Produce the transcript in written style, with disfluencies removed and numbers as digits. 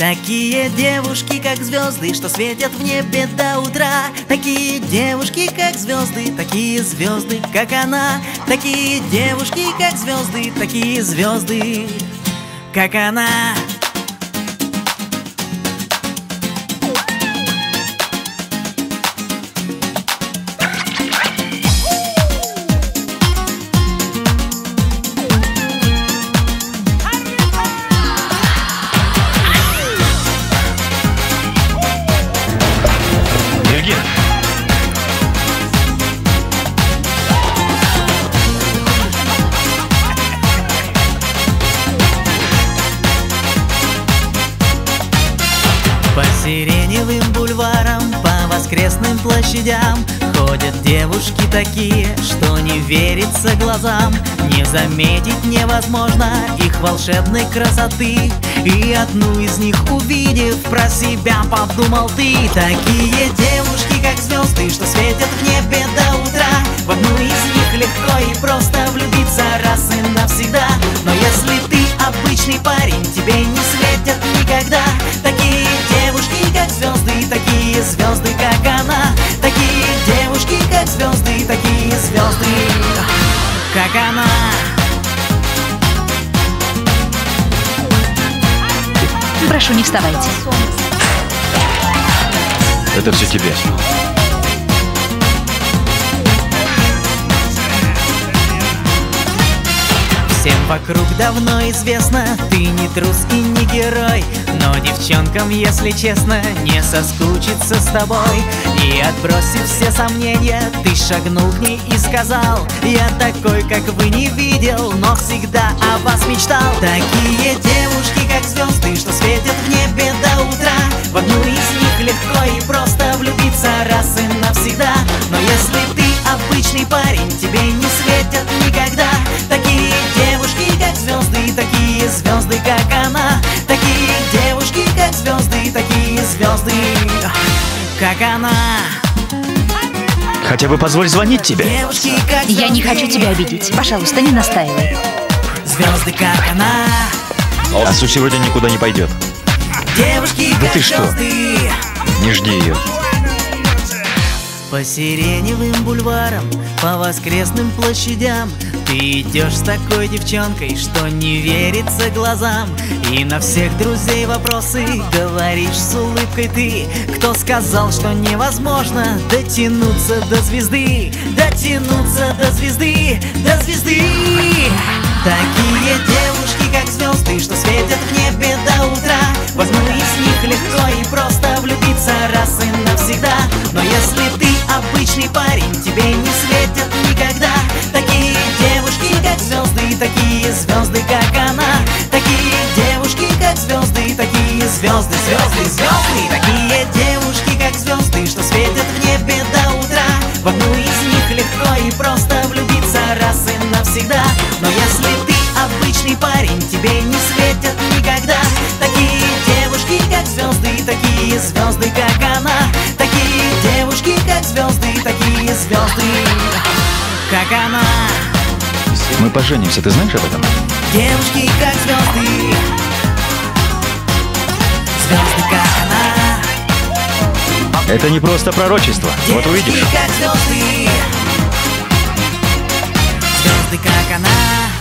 Такие девушки, как звезды, что светят в небе до утра. Такие девушки, как звезды, такие звезды, как она. Такие девушки, как звезды, такие звезды, как она. По сиреневым бульварам, по воскресным площадям ходят девушки такие, что не верится глазам. Не заметить невозможно их волшебной красоты. И одну из них увидев, про себя подумал ты. Такие девушки, как звезды, что светят в небе до утра. В одну из них легко и просто влюбиться раз и навсегда. Но если ты обычный парень, тебе не светят никогда такие девушки, как звезды, такие звезды, как она. Такие девушки, как звезды, такие звезды, как она. Прошу, не вставайте. Это все тебе. Всем вокруг давно известно, ты не трус и не герой. Но девчонкам, если честно, не соскучиться с тобой. И отбросив все сомнения, ты шагнул к ней и сказал: я такой, как вы, не видел, но всегда о вас мечтал. Такие девушки, как звезды, что светят в небе до утра. В одну из них легко и просто влюбиться раз и навсегда. Но если ты обычный парень, тебе не светят никогда такие девушки, как звезды, такие звезды, как она. Такие девушки, как звезды, такие звезды, как она. Хотя бы позволь звонить тебе. Девушки, как звезды, Я не хочу тебя обидеть. Пожалуйста, не настаивай. звезды, как она. Асу сегодня никуда не пойдет. Девушки, Да как ты что? звезды. Не жди ее. По сиреневым бульварам, по воскресным площадям ты идешь с такой девчонкой, что не верится глазам. И на всех друзей вопросы говоришь с улыбкой ты. Кто сказал, что невозможно дотянуться до звезды? Дотянуться до звезды, до звезды. Такие девушки, как звезды, что светят в небе до утра. В одну из них легко и просто влюбиться раз и навсегда. Но если ты обычный парень, тебе не светят никогда такие девушки, как звезды, такие звезды, как она. Такие девушки, как звезды, такие звезды, звезды, звезды. Такие девушки, как звезды, что светят в небе до утра. В одну из них легко и просто влюбиться раз и навсегда. Но если ты обычный парень, тебе не светят никогда такие девушки, как звезды, такие звезды, как она. Такие девушки, как звезды, такие звезды, как она. Мы поженимся, ты знаешь об этом? Девушки, как звезды, звезды, как она. Это не просто пророчество. Вот увидишь. Девушки, как звезды, звезды, как она.